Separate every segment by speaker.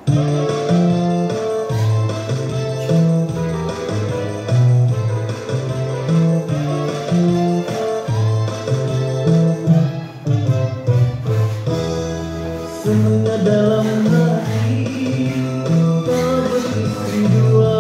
Speaker 1: Semuanya dalam hati tak berisi dua,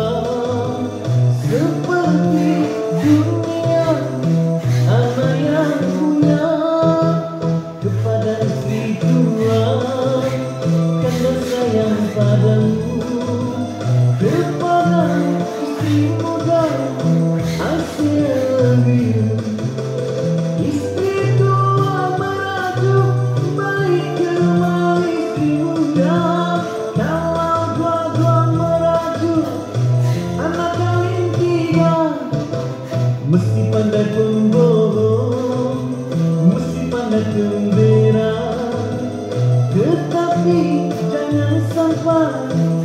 Speaker 1: seperti dunia anak yang punya kepada istri tua, karena sayang padamu. Kepada istri muda hasil biru, istri tua merajuk balik ke rumah istri muda. Kalau dua-dua merajuk anak kawin tiga, mesti pandai pembohong, mesti pandai gembira, tetapi jangan sampai